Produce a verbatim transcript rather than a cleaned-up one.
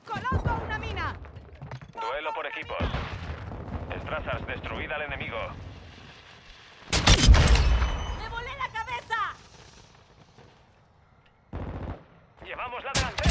¡Coloco una mina! Duelo por equipos. Strazars, destruid al enemigo. ¡Le volé la cabeza! Llevamos la delantera.